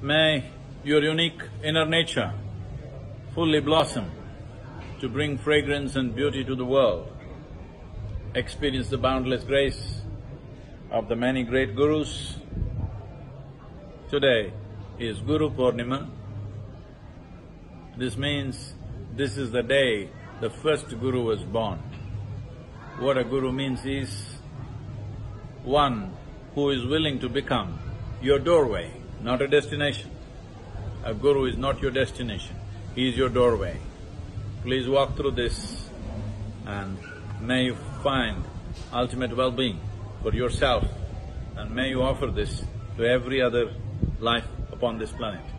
May your unique inner nature fully blossom to bring fragrance and beauty to the world. Experience the boundless grace of the many great gurus. Today is Guru Purnima. This means this is the day the first guru was born. What a guru means is one who is willing to become your doorway, not a destination. A guru is not your destination, he is your doorway. Please walk through this and may you find ultimate well-being for yourself, and may you offer this to every other life upon this planet.